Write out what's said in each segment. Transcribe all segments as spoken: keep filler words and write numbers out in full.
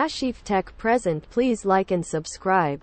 Kashif Tech present. Please like and subscribe.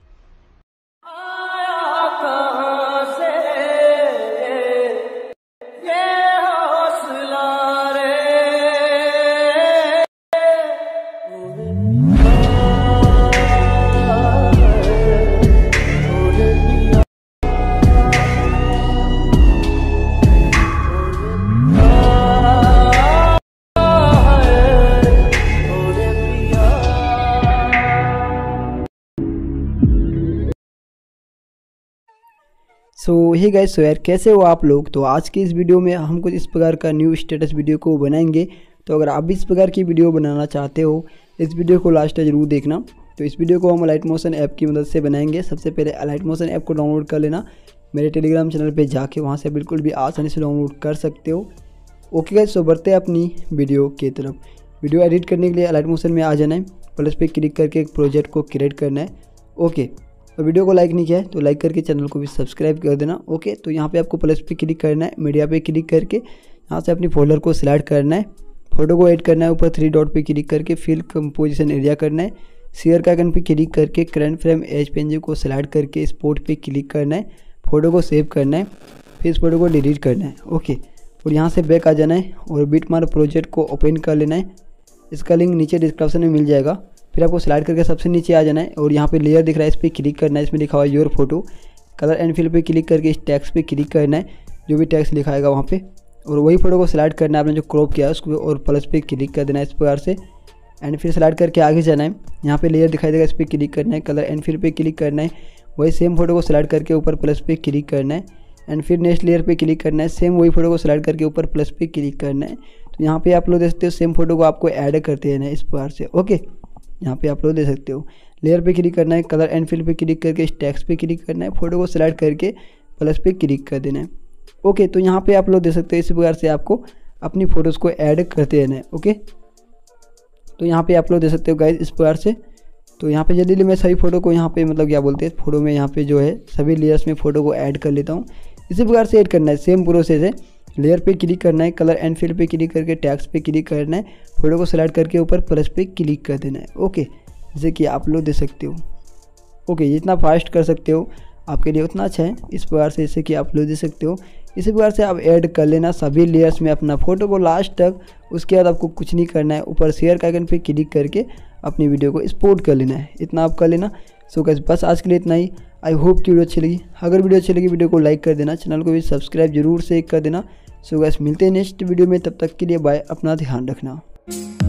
So hey guys, so यार कैसे हो आप लोग। तो आज की इस वीडियो में हम कुछ इस प्रकार का न्यू स्टेटस वीडियो को बनाएंगे। तो अगर आप भी इस प्रकार की वीडियो बनाना चाहते हो, इस वीडियो को लास्ट तक जरूर देखना। तो इस वीडियो को हम अलाइट मोशन ऐप की मदद से बनाएंगे। सबसे पहले अलाइट मोशन ऐप को डाउनलोड कर लेना। मेरे टेलीग्राम चैनल पर जाके वहाँ से बिल्कुल भी आसानी से डाउनलोड कर सकते हो। ओके गाइस, सो बढ़ते हैं अपनी वीडियो की तरफ। वीडियो एडिट करने के लिए अलाइट मोशन में आ जाना है, प्लस पे क्लिक करके एक प्रोजेक्ट को क्रिएट करना है। ओके, तो वीडियो को लाइक नहीं किया है तो लाइक करके चैनल को भी सब्सक्राइब कर देना। ओके, तो यहाँ पे आपको प्लस पे क्लिक करना है, मीडिया पे क्लिक करके यहाँ से अपनी फोल्डर को सिलेक्ट करना है, फोटो को ऐड करना है, ऊपर थ्री डॉट पे क्लिक करके फिल कंपोजिशन एरिया करना है, शेयर का आइकन पे क्लिक करके करंट फ्रेम एज पेंज को सिलेक्ट करके स्पॉट पे क्लिक करना है, फोटो को सेव करना है, फिर इस फोटो को डिलीट करना है। ओके, और यहाँ से बैक आ जाना है और बिटमार्क प्रोजेक्ट को ओपन कर लेना है। इसका लिंक नीचे डिस्क्रिप्शन में मिल जाएगा। फिर आपको स्लाइड करके सबसे नीचे आ जाना है और यहाँ पे लेयर दिख रहा है, इस पर क्लिक करना है। इसमें लिखा हुआ है your photo. Colour and fill पे क्लिक करके इस टैक्स पे क्लिक करना है, जो भी टैक्स लिखा आएगा वहाँ पे, और वही फोटो को सिलेक्ट करना है आपने जो क्रॉप किया है उसको, और प्लस पे क्लिक कर देना है इस प्रकार से। एंड फिर स्लाइड करके आगे जाना है, यहाँ पे लेयर दिखाई देगा, इस पर क्लिक करना है, कलर एंड फिल पे क्लिक करना है, वही सेम फोटो को सिलेक्ट करके ऊपर प्लस पे क्लिक करना है। एंड फिर नेक्स्ट लेयर पे क्लिक करना है, सेम वही फोटो को सिलेक्ट करके ऊपर प्लस पे क्लिक करना है। तो यहाँ पे आप लोग देख सकते हो सेम फोटो को आपको ऐड करते हैं ना इस प्रकार से। ओके, यहाँ पे आप लोग दे सकते हो, लेयर पे क्लिक करना है, कलर एंड फिल पे क्लिक करके इस टैक्स पे क्लिक करना है, फोटो को सिलेक्ट करके प्लस पे क्लिक कर देना है। ओके, तो यहाँ पे आप लोग दे सकते हो इसी प्रकार से आपको अपनी फोटोज़ को ऐड करते रहना है। ओके, तो यहाँ पे आप लोग दे सकते हो गाइस इस प्रकार से। तो यहाँ पे जल्दी मैं सभी फोटो को यहाँ पे मतलब क्या बोलते हैं, फोटो में यहाँ पे जो है सभी लेयर्स में फोटो को ऐड कर लेता हूँ। इसी प्रकार से ऐड करना है, सेम प्रोसेस है। लेयर पे क्लिक करना है, कलर एंड फिल पे क्लिक करके टैक्स पे क्लिक करना है, फोटो को सिलेक्ट करके ऊपर प्लस पे क्लिक कर देना है। ओके, जैसे कि आप लोग दे सकते हो। ओके, जितना फास्ट कर सकते हो आपके लिए उतना अच्छा है। इस प्रकार से जैसे कि आप लोग दे सकते हो, इसी प्रकार से आप ऐड कर लेना सभी लेयर्स में अपना फोटो को लास्ट तक। उसके बाद आपको कुछ नहीं करना है, ऊपर शेयर का आइकन पे क्लिक करके अपनी वीडियो को एक्सपोर्ट कर लेना है। इतना आप कर लेना। सो गाइस, बस आज के लिए इतना ही। आई होप कि वीडियो अच्छी लगी। अगर वीडियो अच्छी लगी वीडियो को लाइक कर देना, चैनल को भी सब्सक्राइब जरूर से कर देना। सो गाइस, मिलते हैं नेक्स्ट वीडियो में, तब तक के लिए बाय। अपना ध्यान रखना।